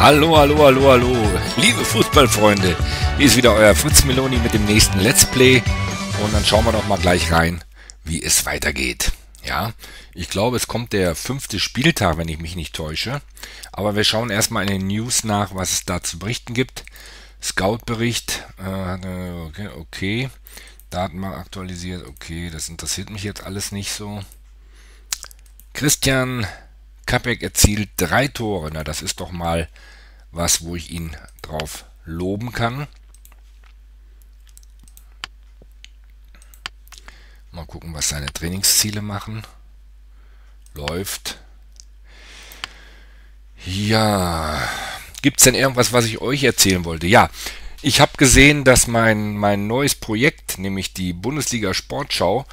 Hallo, hallo, hallo, hallo, liebe Fußballfreunde, hier ist wieder euer Fritz Meloni mit dem nächsten Let's Play und dann schauen wir doch mal gleich rein, wie es weitergeht. Ja, ich glaube, es kommt der 5. Spieltag, wenn ich mich nicht täusche, aber wir schauen erstmal in den News nach, was es da zu berichten gibt. Scout-Bericht, okay, Datenbank aktualisiert, okay, das interessiert mich jetzt alles nicht so. Christian Capek erzielt 3 Tore, na das ist doch mal was, wo ich ihn drauf loben kann. Mal gucken, was seine Trainingsziele machen. Läuft. Ja, gibt es denn irgendwas, was ich euch erzählen wollte? Ja, ich habe gesehen, dass mein neues Projekt, nämlich die Bundesliga Sportschau,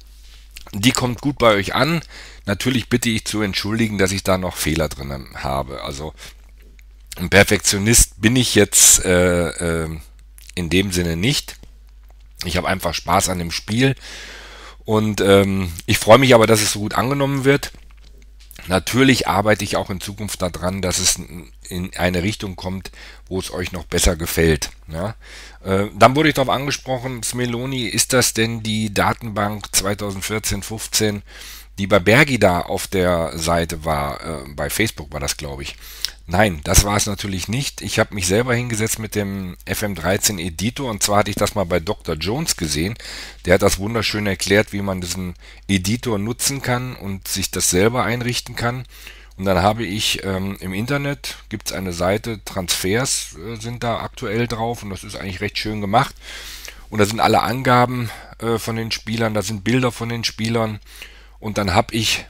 die kommt gut bei euch an. Natürlich bitte ich zu entschuldigen, dass ich da noch Fehler drin habe. Also ein Perfektionist bin ich jetzt in dem Sinne nicht. Ich habe einfach Spaß an dem Spiel und ich freue mich aber, dass es so gut angenommen wird. Natürlich arbeite ich auch in Zukunft daran, dass es in eine Richtung kommt, wo es euch noch besser gefällt. Ja? Dann wurde ich darauf angesprochen, Smeloni, ist das denn die Datenbank 2014-15, die bei Bergi da auf der Seite war, bei Facebook war das, glaube ich. Nein, das war es natürlich nicht. Ich habe mich selber hingesetzt mit dem FM13 Editor und zwar hatte ich das mal bei Dr. Jones gesehen. Der hat das wunderschön erklärt, wie man diesen Editor nutzen kann und sich das selber einrichten kann. Und dann habe ich im Internet, gibt es eine Seite, Transfers sind da aktuell drauf und das ist eigentlich recht schön gemacht. Und da sind alle Angaben von den Spielern, da sind Bilder von den Spielern und dann habe ich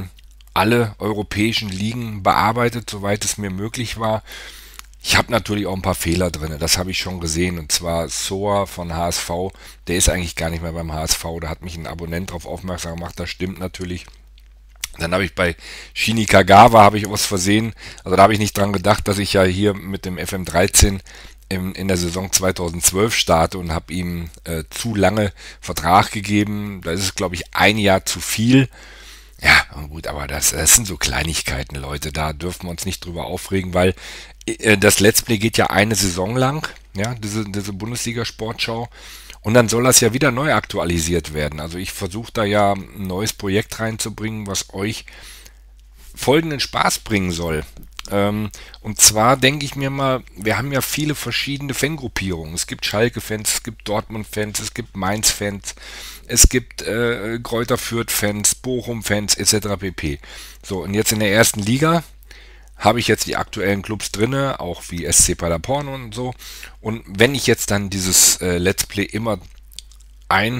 alle europäischen Ligen bearbeitet, soweit es mir möglich war. Ich habe natürlich auch ein paar Fehler drin, das habe ich schon gesehen. Und zwar Soa von HSV, der ist eigentlich gar nicht mehr beim HSV. Da hat mich ein Abonnent darauf aufmerksam gemacht, das stimmt natürlich. Dann habe ich bei Shinji Kagawa habe ich aus Versehen, also da habe ich nicht dran gedacht, dass ich ja hier mit dem FM13 in der Saison 2012 starte und habe ihm zu lange Vertrag gegeben. Da ist es, glaube ich, ein Jahr zu viel. Ja, gut, aber das sind so Kleinigkeiten, Leute, da dürfen wir uns nicht drüber aufregen, weil das Let's Play geht ja eine Saison lang, ja, diese Bundesliga-Sportschau, und dann soll das ja wieder neu aktualisiert werden. Also ich versuche da ja ein neues Projekt reinzubringen, was euch folgenden Spaß bringen soll. Und zwar denke ich mir mal, wir haben ja viele verschiedene Fangruppierungen. Es gibt Schalke-Fans, es gibt Dortmund-Fans, es gibt Mainz-Fans, es gibt Greuther Fürth-Fans, Bochum-Fans etc. pp. So, und jetzt in der ersten Liga habe ich jetzt die aktuellen Clubs drinne, auch wie SC Paderborn und so. Und wenn ich jetzt dann dieses Let's Play immer ein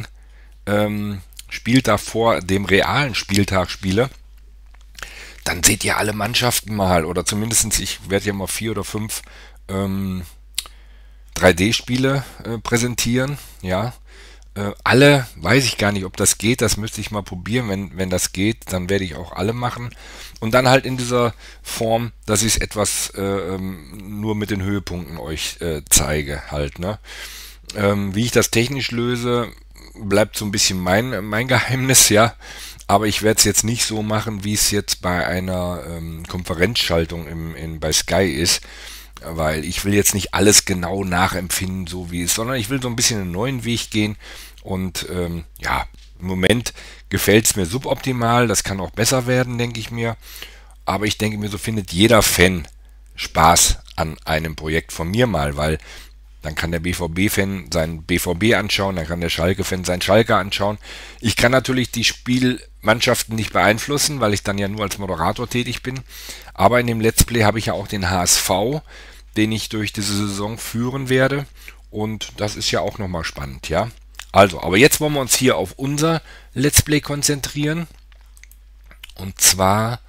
Spieltag vor dem realen Spieltag spiele, dann seht ihr alle Mannschaften mal, oder zumindest ich werde ja mal 4 oder 5 3D-Spiele präsentieren, ja. Alle, weiß ich gar nicht, ob das geht, das müsste ich mal probieren, wenn das geht, dann werde ich auch alle machen. Und dann halt in dieser Form, dass ich es etwas nur mit den Höhepunkten euch zeige halt, ne. Wie ich das technisch löse, bleibt so ein bisschen mein Geheimnis, ja. Aber ich werde es jetzt nicht so machen, wie es jetzt bei einer Konferenzschaltung bei Sky ist, weil ich will jetzt nicht alles genau nachempfinden, so wie es, sondern ich will so ein bisschen einen neuen Weg gehen und ja, im Moment gefällt es mir suboptimal, das kann auch besser werden, denke ich mir, aber ich denke mir, so findet jeder Fan Spaß an einem Projekt von mir mal, weil dann kann der BVB-Fan seinen BVB anschauen, dann kann der Schalke-Fan seinen Schalke anschauen. Ich kann natürlich die Spielmannschaften nicht beeinflussen, weil ich dann ja nur als Moderator tätig bin. Aber in dem Let's Play habe ich ja auch den HSV, den ich durch diese Saison führen werde. Und das ist ja auch nochmal spannend, ja. Also, aber jetzt wollen wir uns hier auf unser Let's Play konzentrieren. Und zwar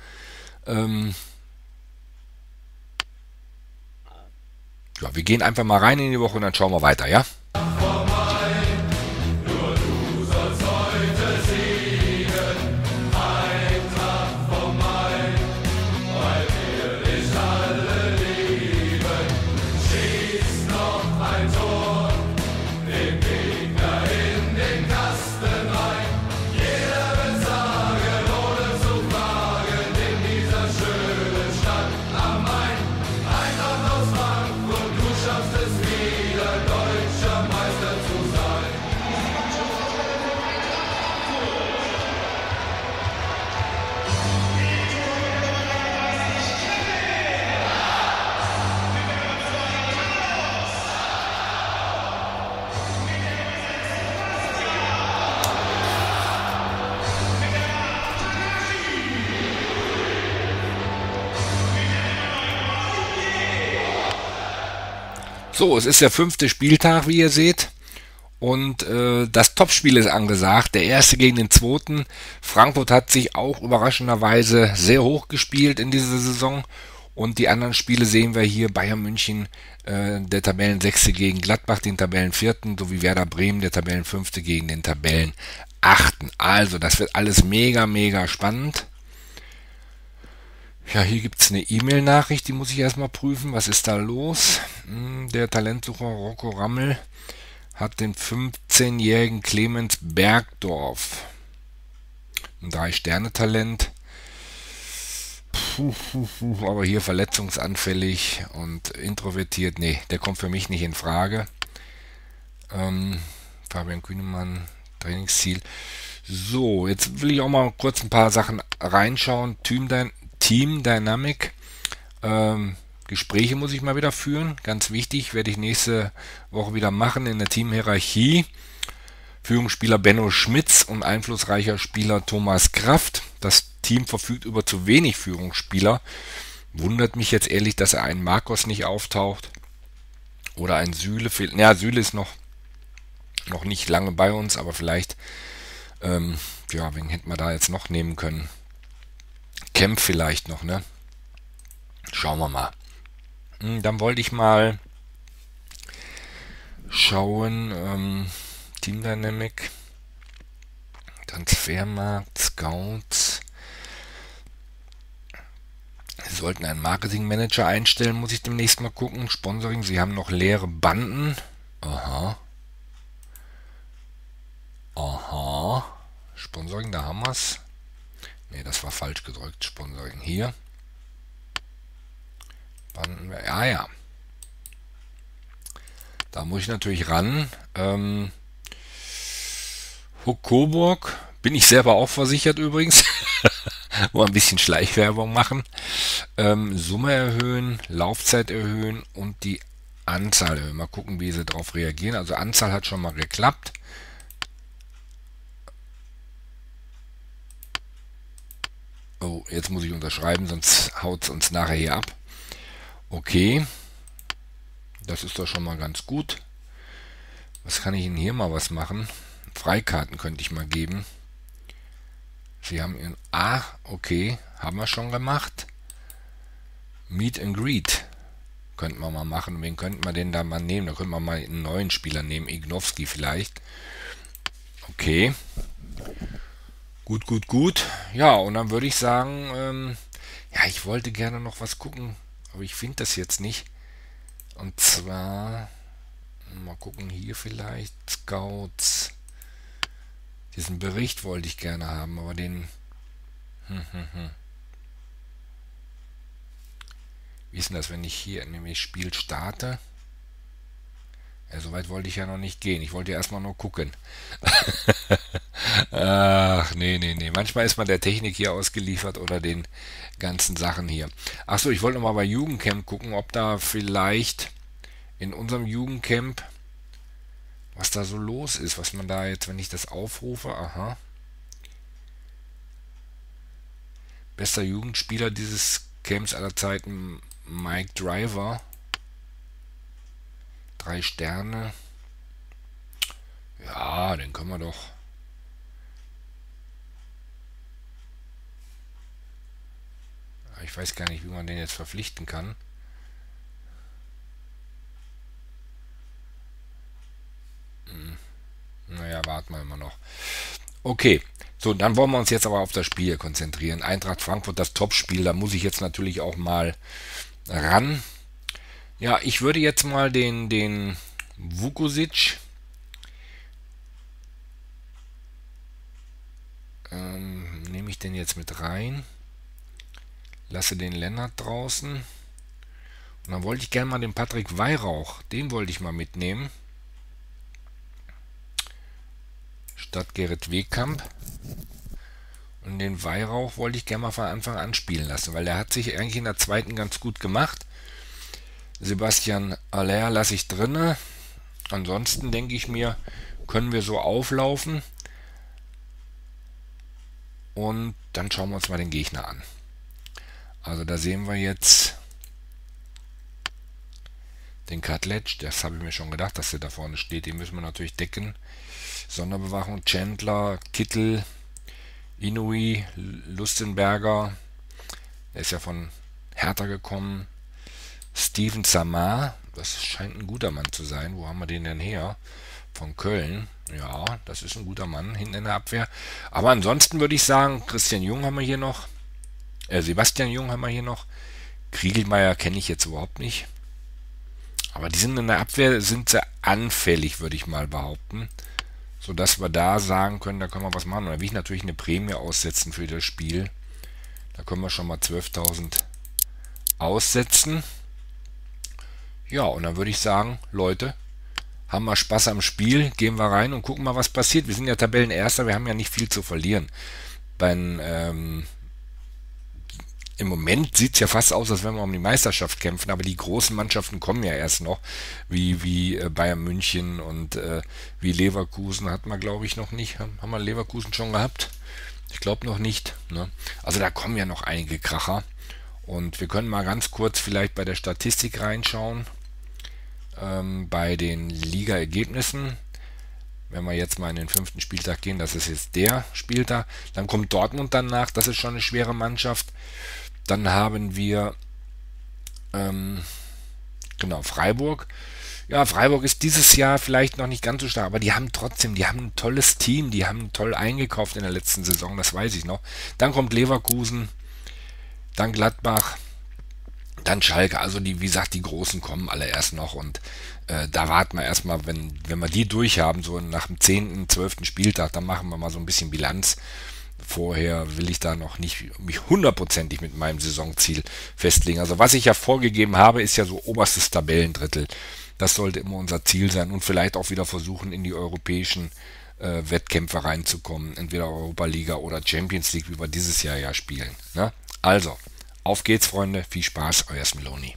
ja, wir gehen einfach mal rein in die Woche und dann schauen wir weiter, ja? Am Main, ein So, es ist der 5. Spieltag, wie ihr seht. Und das Topspiel ist angesagt. Der erste gegen den zweiten. Frankfurt hat sich auch überraschenderweise sehr hoch gespielt in dieser Saison. Und die anderen Spiele sehen wir hier. Bayern München, der Tabellensechste gegen Gladbach, den Tabellenvierten, sowie Werder Bremen, der Tabellenfünfte gegen den Tabellenachten. Also, das wird alles mega, mega spannend. Ja, hier gibt es eine E-Mail-Nachricht, die muss ich erstmal prüfen. Was ist da los? Der Talentsucher Rocco Rammel hat den 15-jährigen Clemens Bergdorf, ein 3-Sterne-Talent, aber hier verletzungsanfällig und introvertiert. Nee, der kommt für mich nicht in Frage. Fabian Kühnemann, Trainingsziel. So, jetzt will ich auch mal kurz ein paar Sachen reinschauen. Team Dynamic. Gespräche muss ich mal wieder führen. Ganz wichtig, werde ich nächste Woche wieder machen in der Teamhierarchie. Führungsspieler Benno Schmitz und einflussreicher Spieler Thomas Kraft. Das Team verfügt über zu wenig Führungsspieler. Wundert mich jetzt ehrlich, dass ein Marcos nicht auftaucht. Oder ein Süle fehlt. Ja, Süle ist noch nicht lange bei uns, aber vielleicht, ja, wen hätten wir da jetzt noch nehmen können? Kemp vielleicht noch, ne? Schauen wir mal. Dann wollte ich mal schauen, Team Dynamic, Transfermarkt, Scouts. Sie sollten einen Marketingmanager einstellen, muss ich demnächst mal gucken. Sponsoring, sie haben noch leere Banden. Aha. Sponsoring, da haben wir es. Ne, das war falsch gedrückt. Sponsoring hier. Banden, ja. Da muss ich natürlich ran. Huck Coburg, bin ich selber auch versichert übrigens. Nur ein bisschen Schleichwerbung machen. Summe erhöhen, Laufzeit erhöhen und die Anzahl erhöhen. Mal gucken, wie sie darauf reagieren. Also Anzahl hat schon mal geklappt. Oh, jetzt muss ich unterschreiben, sonst haut es uns nachher hier ab. Okay. Das ist doch schon mal ganz gut. Was kann ich Ihnen hier mal was machen? Freikarten könnte ich mal geben. Sie haben Ihren... Ah, okay. Haben wir schon gemacht. Meet and Greet könnten wir mal machen. Wen könnten wir denn da mal nehmen? Da könnten wir mal einen neuen Spieler nehmen. Ignowski vielleicht. Okay. Gut. Ja, und dann würde ich sagen, ja, ich wollte gerne noch was gucken, aber ich finde das jetzt nicht. Und zwar, mal gucken, hier vielleicht, Scouts. Diesen Bericht wollte ich gerne haben, aber den... Wie ist denn das, wenn ich hier nämlich Spiel starte? Ja, so weit wollte ich ja noch nicht gehen. Ich wollte ja erstmal nur gucken. Ach, nee. Manchmal ist man der Technik hier ausgeliefert oder den ganzen Sachen hier. Achso, ich wollte noch mal bei Jugendcamp gucken, ob da vielleicht in unserem Jugendcamp, was da so los ist, was man da jetzt, wenn ich das aufrufe, aha. Bester Jugendspieler dieses Camps aller Zeiten, Mike Driver. 3 Sterne. Ja, den können wir doch. Ich weiß gar nicht, wie man den jetzt verpflichten kann. Naja, warten wir immer noch. Okay, so, dann wollen wir uns jetzt aber auf das Spiel konzentrieren. Eintracht Frankfurt, das Topspiel, da muss ich jetzt natürlich auch mal ran. Ja, ich würde jetzt mal den Vukusic nehme ich den jetzt mit rein. Lasse den Lennart draußen. Und dann wollte ich gerne mal den Patrick Weihrauch, den wollte ich mal mitnehmen. Statt Gerrit Wehkamp. Und den Weihrauch wollte ich gerne mal von Anfang an spielen lassen, weil der hat sich eigentlich in der zweiten ganz gut gemacht. Sebastian Aller lasse ich drinne. Ansonsten denke ich mir, können wir so auflaufen. Und dann schauen wir uns mal den Gegner an. Also da sehen wir jetzt Den Cutledge, das habe ich mir schon gedacht, dass der da vorne steht. Den müssen wir natürlich decken. Sonderbewachung, Chandler, Kittel, Inouye, Lustenberger. Der ist ja von Hertha gekommen. Steven Samar, das scheint ein guter Mann zu sein. Wo haben wir den denn her? Von Köln. Ja, das ist ein guter Mann hinten in der Abwehr. Aber ansonsten würde ich sagen, Christian Jung haben wir hier noch. Sebastian Jung haben wir hier noch. Kriegelmeier kenne ich jetzt überhaupt nicht. Aber die sind in der Abwehr, sind sie anfällig, würde ich mal behaupten. Sodass wir da sagen können, da können wir was machen. Und da will ich natürlich eine Prämie aussetzen für das Spiel. Da können wir schon mal 12.000 aussetzen. Ja, und dann würde ich sagen, Leute, haben wir Spaß am Spiel, gehen wir rein und gucken mal, was passiert. Wir sind ja Tabellenerster, wir haben ja nicht viel zu verlieren. Im Moment sieht es ja fast aus, als wenn wir um die Meisterschaft kämpfen, aber die großen Mannschaften kommen ja erst noch, wie Bayern München und wie Leverkusen hatten wir, glaube ich, noch nicht. Haben wir Leverkusen schon gehabt? Ich glaube noch nicht. Ne? Also da kommen ja noch einige Kracher. Und wir können mal ganz kurz vielleicht bei der Statistik reinschauen, bei den Liga-Ergebnissen. Wenn wir jetzt mal in den 5. Spieltag gehen, das ist jetzt der Spieltag, dann kommt Dortmund danach, das ist schon eine schwere Mannschaft. Dann haben wir Freiburg. Ja, Freiburg ist dieses Jahr vielleicht noch nicht ganz so stark, aber die haben ein tolles Team, die haben toll eingekauft in der letzten Saison, das weiß ich noch. Dann kommt Leverkusen, dann Gladbach, dann Schalke, also wie gesagt, die Großen kommen alle erst noch und da warten wir erstmal, wenn wir die durch haben, so nach dem 10., 12. Spieltag, dann machen wir mal so ein bisschen Bilanz. Vorher will ich da noch nicht mich hundertprozentig mit meinem Saisonziel festlegen. Also was ich ja vorgegeben habe, ist ja so oberstes Tabellendrittel. Das sollte immer unser Ziel sein und vielleicht auch wieder versuchen, in die europäischen Wettkämpfe reinzukommen. Entweder Europa Liga oder Champions League, wie wir dieses Jahr ja spielen. Ne? Also, auf geht's, Freunde. Viel Spaß, euer Smiloni.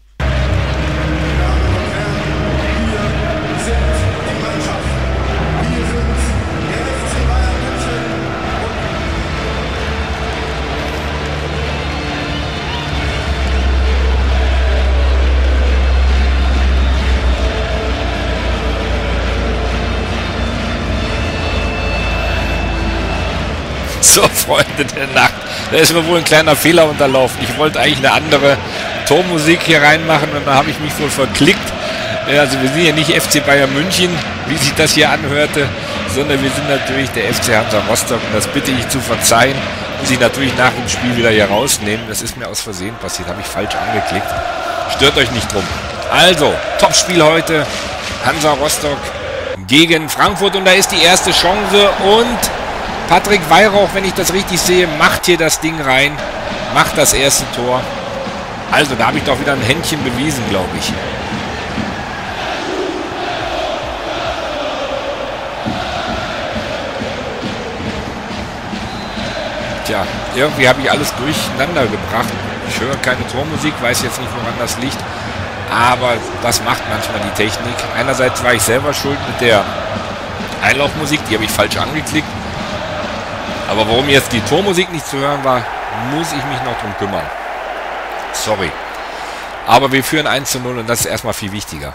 So, Freunde der Nacht, da ist mir wohl ein kleiner Fehler unterlaufen. Ich wollte eigentlich eine andere Tormusik hier reinmachen und dann habe ich mich wohl verklickt. Also wir sind ja nicht FC Bayern München, wie sich das hier anhörte, sondern wir sind natürlich der FC Hansa Rostock und das bitte ich zu verzeihen und sich natürlich nach dem Spiel wieder hier rausnehmen. Das ist mir aus Versehen passiert, habe ich falsch angeklickt. Stört euch nicht drum. Also, Topspiel heute, Hansa Rostock gegen Frankfurt und da ist die erste Chance und Patrick Weihrauch, wenn ich das richtig sehe, macht hier das Ding rein, macht das erste Tor. Also da habe ich doch wieder ein Händchen bewiesen, glaube ich. Tja, irgendwie habe ich alles durcheinander gebracht. Ich höre keine Tormusik, weiß jetzt nicht, woran das liegt. Aber das macht manchmal die Technik. Einerseits war ich selber schuld mit der Einlaufmusik, die habe ich falsch angeklickt. Aber warum jetzt die Tormusik nicht zu hören war, muss ich mich noch drum kümmern. Sorry. Aber wir führen 1:0 und das ist erstmal viel wichtiger.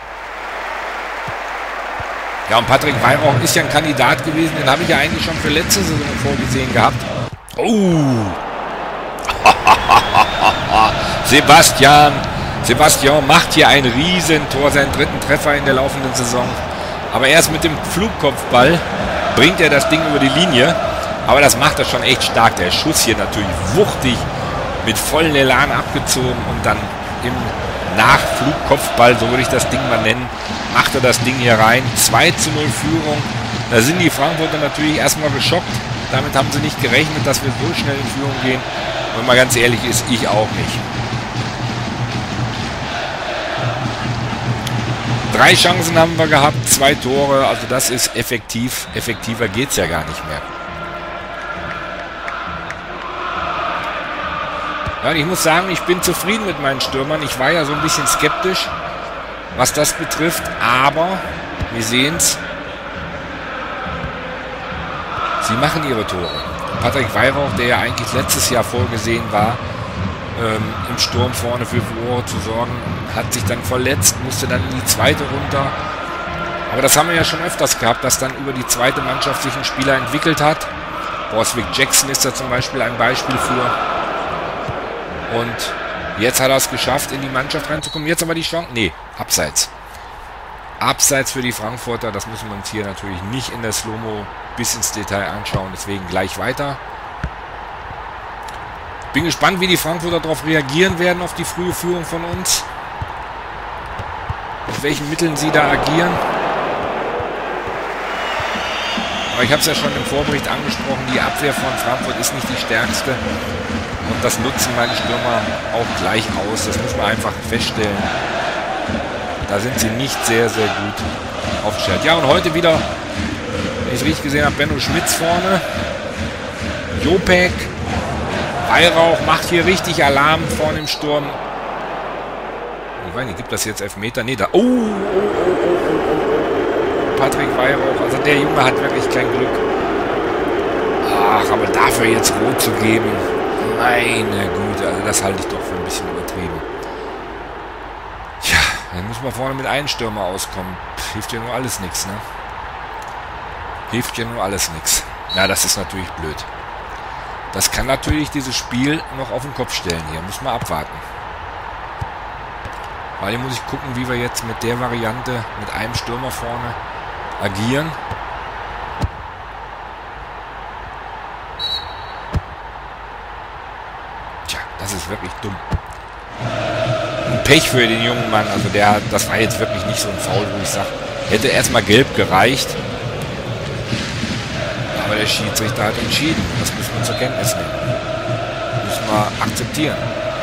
Ja, und Patrick Weihrauch ist ja ein Kandidat gewesen, den habe ich ja eigentlich schon für letzte Saison vorgesehen gehabt. Oh! Sebastian macht hier ein Riesentor, seinen 3. Treffer in der laufenden Saison. Aber erst mit dem Flugkopfball bringt er das Ding über die Linie. Aber das macht er schon echt stark. Der Schuss hier natürlich wuchtig, mit vollen Elan abgezogen und dann im Nachflugkopfball, so würde ich das Ding mal nennen, macht er das Ding hier rein. 2:0 Führung. Da sind die Frankfurter natürlich erstmal geschockt. Damit haben sie nicht gerechnet, dass wir so schnell in Führung gehen. Und wenn man ganz ehrlich ist, ich auch nicht. 3 Chancen haben wir gehabt, 2 Tore. Also das ist effektiv. Effektiver geht es ja gar nicht mehr. Ja, und ich muss sagen, ich bin zufrieden mit meinen Stürmern. Ich war ja so ein bisschen skeptisch, was das betrifft. Aber wir sehen es. Sie machen ihre Tore. Patrick Weihrauch, der ja eigentlich letztes Jahr vorgesehen war, im Sturm vorne für Furore zu sorgen. Hat sich dann verletzt, musste dann in die zweite runter. Aber das haben wir ja schon öfters gehabt, dass dann über die zweite Mannschaft sich ein Spieler entwickelt hat. Borswick Jackson ist da zum Beispiel ein Beispiel für. Und jetzt hat er es geschafft, in die Mannschaft reinzukommen. Jetzt aber die Chance. Nee, abseits. Abseits für die Frankfurter. Das müssen wir uns hier natürlich nicht in der Slow-Mo bis ins Detail anschauen. Deswegen gleich weiter. Bin gespannt, wie die Frankfurter darauf reagieren werden, auf die frühe Führung von uns. Mit welchen Mitteln sie da agieren. Aber ich habe es ja schon im Vorbericht angesprochen, die Abwehr von Frankfurt ist nicht die stärkste. Und das nutzen meine Stürmer auch gleich aus. Das muss man einfach feststellen. Da sind sie nicht sehr, sehr gut aufgestellt. Ja, und heute wieder, wenn ich es richtig gesehen habe, Benno Schmitz vorne. Jopek. Weihrauch macht hier richtig Alarm vorne im Sturm. Ich weiß nicht, gibt das jetzt Elfmeter? Nee, da. Oh. Patrick Weihrauch. Also der Junge hat wirklich kein Glück. Ach, aber dafür jetzt rot zu geben. Meine Güte, also das halte ich doch für ein bisschen übertrieben. Tja, dann müssen wir vorne mit einem Stürmer auskommen. Hilft ja nur alles nichts, ne? Hilft ja nur alles nichts. Na, das ist natürlich blöd. Das kann natürlich dieses Spiel noch auf den Kopf stellen hier. Müssen wir abwarten. Weil hier muss ich gucken, wie wir jetzt mit der Variante, mit einem Stürmer vorne agieren. Tja, das ist wirklich dumm. Ein Pech für den jungen Mann. Also das war jetzt wirklich nicht so ein Foul, wo ich sage, hätte erstmal gelb gereicht. Aber der Schiedsrichter hat entschieden. Das müssen wir zur Kenntnis nehmen. Müssen wir akzeptieren.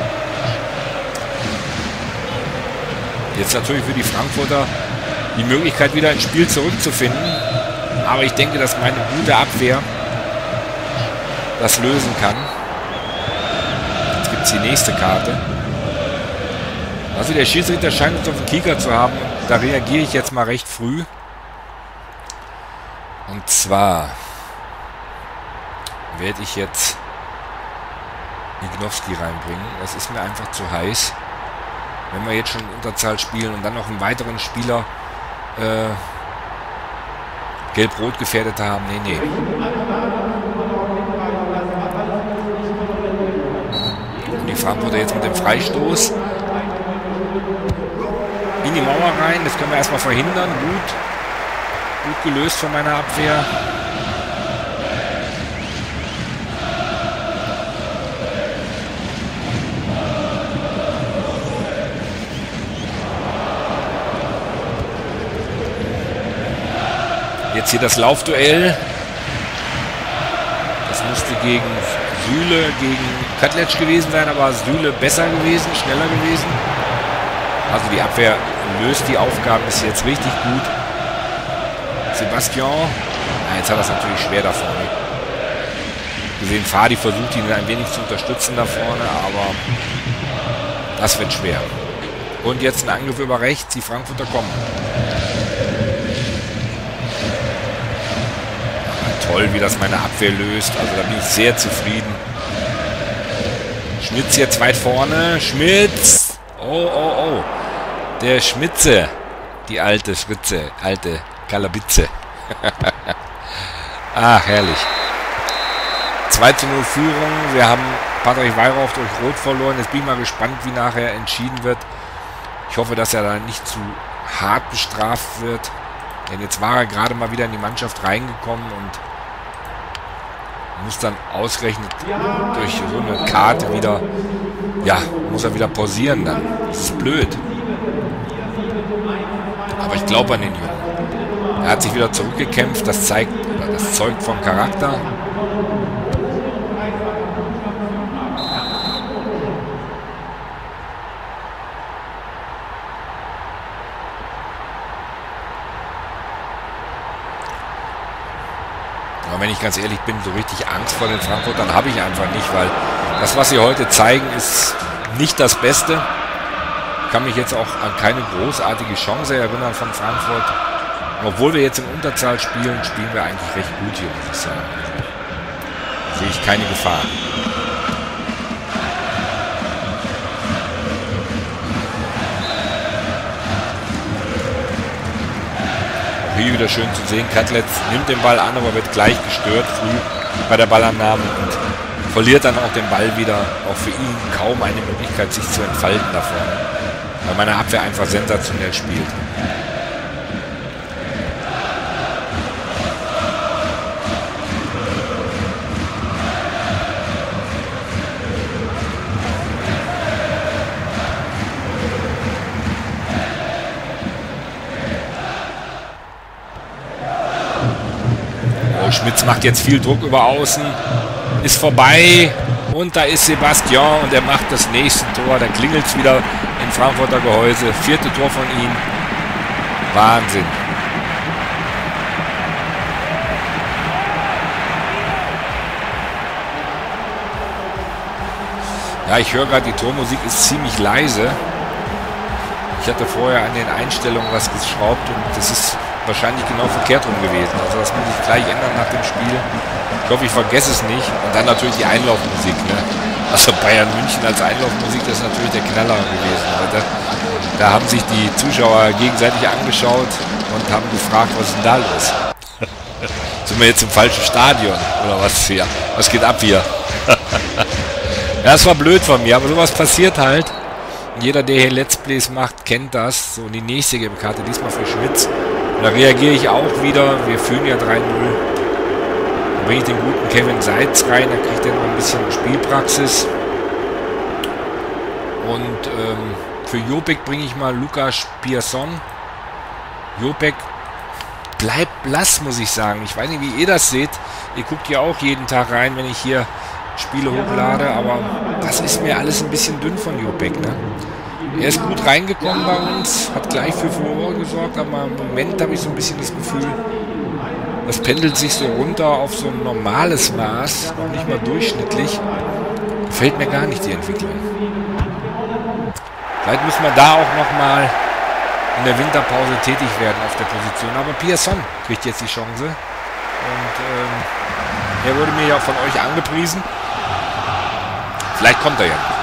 Jetzt natürlich für die Frankfurter die Möglichkeit, wieder ins Spiel zurückzufinden. Aber ich denke, dass meine gute Abwehr das lösen kann. Jetzt gibt es die nächste Karte. Also der Schiedsrichter scheint uns auf den Kieker zu haben. Da reagiere ich jetzt mal recht früh. Und zwar werde ich jetzt Ignowski reinbringen. Das ist mir einfach zu heiß. Wenn wir jetzt schon in Unterzahl spielen und dann noch einen weiteren Spieler gelb-rot gefährdet haben. Nee. Und die Frankfurter jetzt mit dem Freistoß in die Mauer rein. Das können wir erstmal verhindern. Gut gelöst von meiner Abwehr. Jetzt hier das Laufduell. Das musste gegen Süle, gegen Katlec gewesen sein, aber Süle besser gewesen, schneller gewesen. Also die Abwehr löst die Aufgaben bis jetzt richtig gut. Sebastian, jetzt hat er es natürlich schwer da vorne. Gesehen, Fadi versucht ihn ein wenig zu unterstützen da vorne, aber das wird schwer. Und jetzt ein Angriff über rechts, die Frankfurter kommen. Toll, wie das meine Abwehr löst. Also da bin ich sehr zufrieden. Schmitz jetzt weit vorne. Schmitz! Oh. Der Schmitze. Die alte Schritze. Alte Kalabitze. Ach, herrlich. 2:0 Führung. Wir haben Patrick Weihrauch durch Rot verloren. Jetzt bin ich mal gespannt, wie nachher entschieden wird. Ich hoffe, dass er da nicht zu hart bestraft wird. Denn jetzt war er gerade mal wieder in die Mannschaft reingekommen und muss dann ausgerechnet durch so eine Karte wieder, ja, muss er wieder pausieren dann. Das ist blöd. Aber ich glaube an den Jungen. Er hat sich wieder zurückgekämpft, das zeigt, oder das zeugt vom Charakter. Aber wenn ich ganz ehrlich bin, so richtig Angst vor den Frankfurtern habe ich einfach nicht, weil das, was sie heute zeigen, ist nicht das Beste. Ich kann mich jetzt auch an keine großartige Chance erinnern von Frankfurt. Und obwohl wir jetzt in Unterzahl spielen, spielen wir eigentlich recht gut hier, muss ich sagen. Also, sehe ich keine Gefahr. hier wieder schön zu sehen. Katlitz nimmt den Ball an, aber wird gleich gestört früh bei der Ballannahme und verliert dann auch den Ball wieder. Auch für ihn kaum eine Möglichkeit, sich zu entfalten da vorne, weil meine Abwehr einfach sensationell spielt. Schmitz macht jetzt viel Druck über außen, ist vorbei und da ist Sebastian und er macht das nächste Tor. Da klingelt es wieder in Frankfurter Gehäuse. 4. Tor von ihm. Wahnsinn. Ja, ich höre gerade, die Tormusik ist ziemlich leise. Ich hatte vorher an den Einstellungen was geschraubt und das ist wahrscheinlich genau verkehrt rum gewesen. Also das muss ich gleich ändern nach dem Spiel. Ich hoffe, ich vergesse es nicht. Und dann natürlich die Einlaufmusik. Ne? Also Bayern München als Einlaufmusik, das ist natürlich der Knaller gewesen heute. Da haben sich die Zuschauer gegenseitig angeschaut und haben gefragt, was ist denn da los? Sind wir jetzt im falschen Stadion? Oder was hier? Was geht ab hier? Ja, das war blöd von mir, aber sowas passiert halt. Jeder, der hier Let's Plays macht, kennt das. So, die nächste gelbe Karte, diesmal für Schmitz. Da reagiere ich auch wieder. Wir führen ja 3-0. Dann bringe ich den guten Kevin Seitz rein. Dann kriegt er noch ein bisschen Spielpraxis. Und für Jopek bringe ich mal Lukas Pierson. Jopek bleibt blass, muss ich sagen. Ich weiß nicht, wie ihr das seht. Ihr guckt ja auch jeden Tag rein, wenn ich hier Spiele hochlade. Aber das ist mir alles ein bisschen dünn von Jopek, ne? Er ist gut reingekommen bei uns, hat gleich für Furore gesorgt, aber im Moment habe ich so ein bisschen das Gefühl, das pendelt sich so runter auf so ein normales Maß, noch nicht mal durchschnittlich. Gefällt mir gar nicht die Entwicklung. Vielleicht müssen wir da auch nochmal in der Winterpause tätig werden auf der Position. Aber Pierson kriegt jetzt die Chance. Und er wurde mir ja von euch angepriesen. Vielleicht kommt er ja noch.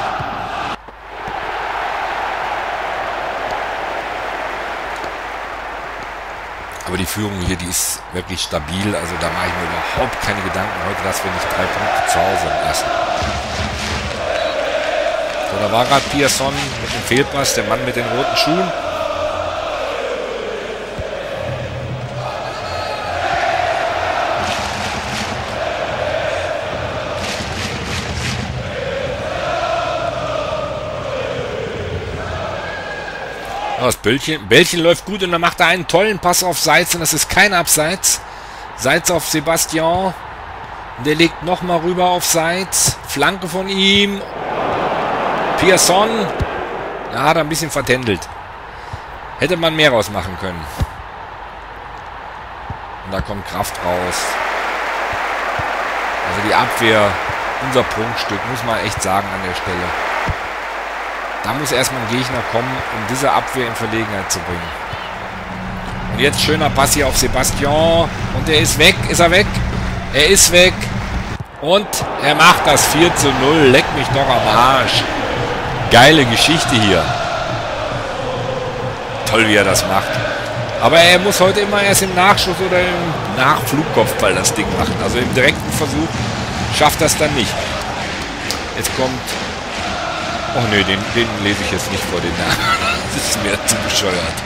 Aber die Führung hier, die ist wirklich stabil. Also da mache ich mir überhaupt keine Gedanken heute, dass wir nicht 3 Punkte zu Hause lassen. So, da war gerade Pierson mit dem Fehlpass, der Mann mit den roten Schuhen. Das Bällchen läuft gut und dann macht er einen tollen Pass auf Seitz und das ist kein Abseits. Seitz auf Sebastian. Der legt nochmal rüber auf Seitz. Flanke von ihm. Pierson. Da hat er ein bisschen vertändelt. Hätte man mehr rausmachen können. Und da kommt Kraft raus. Also die Abwehr, unser Prunkstück, muss man echt sagen an der Stelle. Da muss erstmal ein Gegner kommen, um diese Abwehr in Verlegenheit zu bringen. Und jetzt schöner Pass hier auf Sebastian. Und er ist weg. Ist er weg? Er ist weg. Und er macht das 4:0. Leck mich doch am Arsch. Geile Geschichte hier. Toll, wie er das macht. Aber er muss heute immer erst im Nachschuss oder im Nachflugkopfball das Ding machen. Also im direkten Versuch schafft das dann nicht. Jetzt kommt... Oh ne, den lese ich jetzt nicht vor den Namen. Das ist mir zu bescheuert.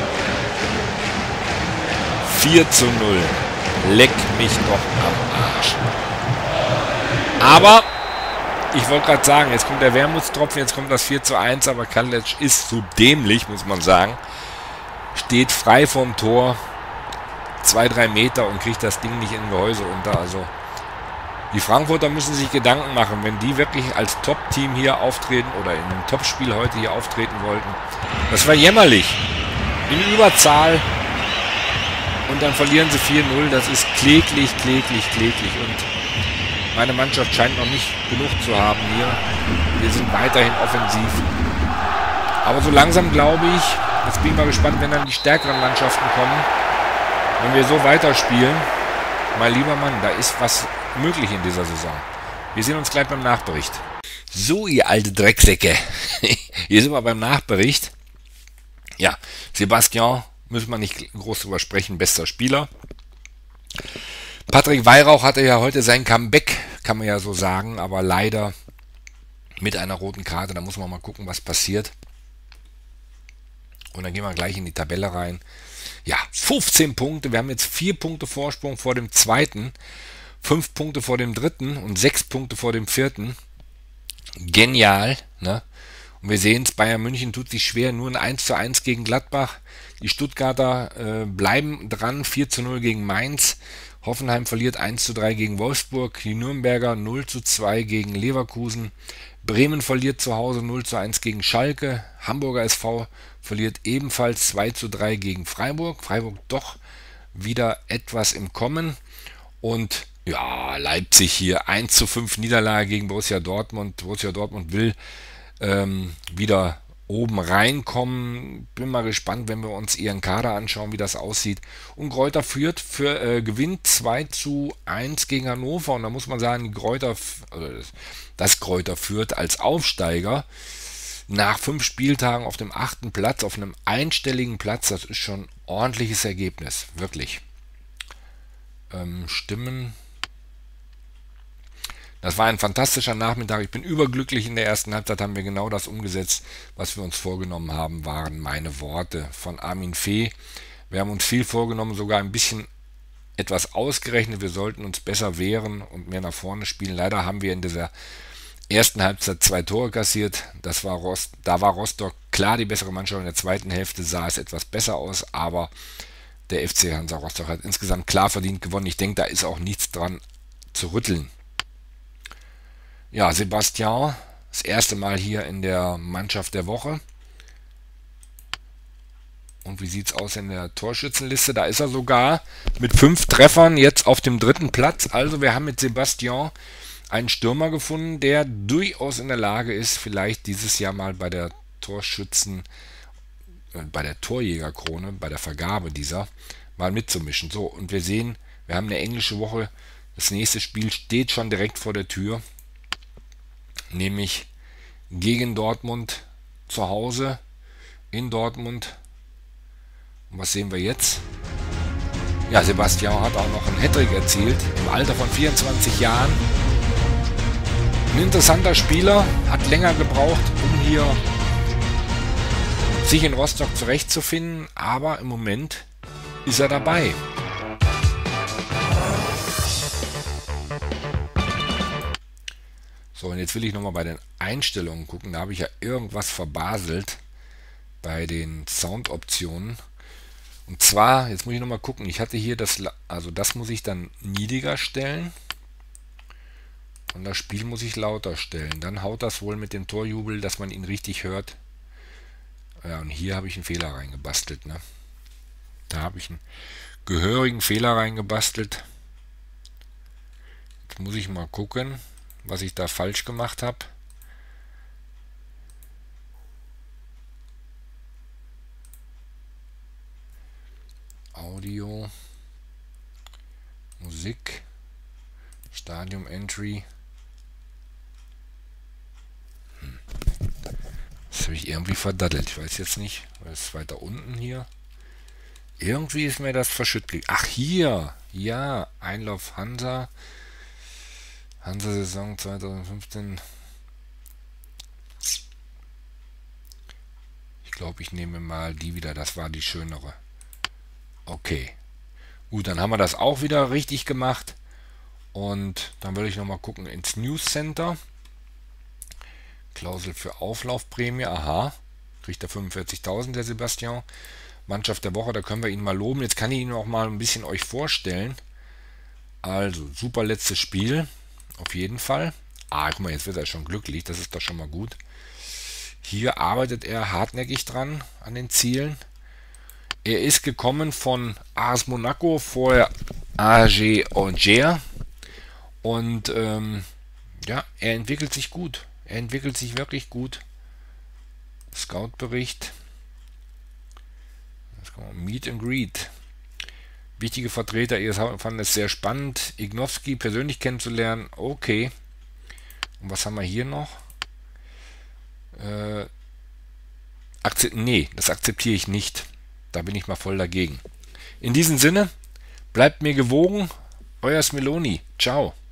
4:0. Leck mich doch am Arsch. Aber, ich wollte gerade sagen, jetzt kommt der Wermutstropfen, jetzt kommt das 4:1, aber Katlitz ist so dämlich, muss man sagen. Steht frei vorm Tor, 2-3 Meter und kriegt das Ding nicht in Gehäuse unter. Also die Frankfurter müssen sich Gedanken machen, wenn die wirklich als Top-Team hier auftreten oder in einem Topspiel heute hier auftreten wollten. Das war jämmerlich. In Überzahl. Und dann verlieren sie 4:0. Das ist kläglich. Und meine Mannschaft scheint noch nicht genug zu haben hier. Wir sind weiterhin offensiv. Aber so langsam glaube ich, jetzt bin ich mal gespannt, wenn dann die stärkeren Mannschaften kommen. Wenn wir so weiterspielen, mein lieber Mann, da ist was möglich in dieser Saison. Wir sehen uns gleich beim Nachbericht. So, ihr alte Drecksäcke. Hier sind wir beim Nachbericht. Ja, Sebastian Müssen wir nicht groß drüber sprechen, bester Spieler. Patrick Weihrauch hatte ja heute sein Comeback, kann man ja so sagen, aber leider mit einer roten Karte. Da muss man mal gucken, was passiert. Und dann gehen wir gleich in die Tabelle rein. Ja, 15 Punkte. Wir haben jetzt 4 Punkte Vorsprung vor dem zweiten, 5 Punkte vor dem dritten und 6 Punkte vor dem vierten. Genial, ne? Und wir sehen es, Bayern München tut sich schwer, nur ein 1:1 gegen Gladbach. Die Stuttgarter bleiben dran, 4:0 gegen Mainz. Hoffenheim verliert 1:3 gegen Wolfsburg. Die Nürnberger 0:2 gegen Leverkusen. Bremen verliert zu Hause 0:1 gegen Schalke. Hamburger SV verliert ebenfalls 2:3 gegen Freiburg. Freiburg doch wieder etwas im Kommen. Und ja, Leipzig hier 1:5 Niederlage gegen Borussia Dortmund. Borussia Dortmund will wieder oben reinkommen. Bin mal gespannt, wenn wir uns ihren Kader anschauen, wie das aussieht. Und Greuther gewinnt 2:1 gegen Hannover. Und da muss man sagen, das Greuther Fürth als Aufsteiger nach 5 Spieltagen auf dem 8. Platz, auf einem einstelligen Platz, das ist schon ein ordentliches Ergebnis, wirklich. Stimmen. Das war ein fantastischer Nachmittag. Ich bin überglücklich. In der ersten Halbzeit haben wir genau das umgesetzt, was wir uns vorgenommen haben, waren meine Worte von Armin Fee. Wir haben uns viel vorgenommen, sogar ein bisschen etwas ausgerechnet. Wir sollten uns besser wehren und mehr nach vorne spielen. Leider haben wir in dieser ersten Halbzeit 2 Tore kassiert. Da war Rostock klar die bessere Mannschaft. In der zweiten Hälfte sah es etwas besser aus, aber der FC Hansa Rostock hat insgesamt klar verdient gewonnen. Ich denke, da ist auch nichts dran zu rütteln. Ja, Sebastian, das erste Mal hier in der Mannschaft der Woche. Und wie sieht es aus in der Torschützenliste? Da ist er sogar mit 5 Treffern jetzt auf dem 3. Platz. Also wir haben mit Sebastian einen Stürmer gefunden, der durchaus in der Lage ist, vielleicht dieses Jahr mal bei der bei der Torjägerkrone, bei der Vergabe dieser, mal mitzumischen. So, und wir sehen, wir haben eine englische Woche. Das nächste Spiel steht schon direkt vor der Tür. Nämlich gegen Dortmund zu Hause in Dortmund. Und was sehen wir jetzt? Ja, Sebastian hat auch noch einen Hattrick erzielt im Alter von 24 Jahren. Ein interessanter Spieler, hat länger gebraucht, um hier sich in Rostock zurechtzufinden, aber im Moment ist er dabei. So, und jetzt will ich nochmal bei den Einstellungen gucken. Da habe ich ja irgendwas verbaselt bei den Soundoptionen. Und zwar, jetzt muss ich nochmal gucken, ich hatte hier das muss ich dann niedriger stellen. Und das Spiel muss ich lauter stellen. Dann haut das wohl mit dem Torjubel, dass man ihn richtig hört. Ja, und hier habe ich einen Fehler reingebastelt, ne? Da habe ich einen gehörigen Fehler reingebastelt. Jetzt muss ich mal gucken, was ich da falsch gemacht habe. Audio, Musik, Stadium Entry. Das habe ich irgendwie verdattelt. Ich weiß jetzt nicht, was ist weiter unten hier. Irgendwie ist mir das verschüttet. Ach, hier. Ja, Einlauf Hansa. Hansa-Saison 2015. Ich glaube, ich nehme mal die wieder. Das war die schönere. Okay. Gut, dann haben wir das auch wieder richtig gemacht. Und dann würde ich nochmal gucken ins News Center. Klausel für Auflaufprämie. Aha. Kriegt er 45.000, der Sebastian. Mannschaft der Woche, da können wir ihn mal loben. Jetzt kann ich ihn auch mal ein bisschen euch vorstellen. Also, super letztes Spiel. Auf jeden Fall. Ah, guck mal, jetzt wird er schon glücklich. Das ist doch schon mal gut. Hier arbeitet er hartnäckig dran an den Zielen. Er ist gekommen von AS Monaco, vorher AG Auxerre. Und ja, er entwickelt sich gut. Er entwickelt sich wirklich gut. Scout-Bericht. Meet and Greet. Wichtige Vertreter, ihr fanden es sehr spannend, Ignowski persönlich kennenzulernen. Okay. Und was haben wir hier noch? Nee, das akzeptiere ich nicht. Da bin ich mal voll dagegen. In diesem Sinne, bleibt mir gewogen, euer Smiloni. Ciao.